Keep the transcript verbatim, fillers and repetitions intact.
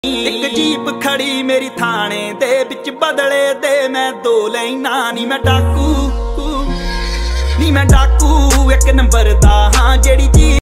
एक जीप खड़ी मेरी थाने दे बिच बदले दे मैं दो लैना नी मैं डाकू नी मैं डाकू एक नंबर दा हाँ जेड़ी जी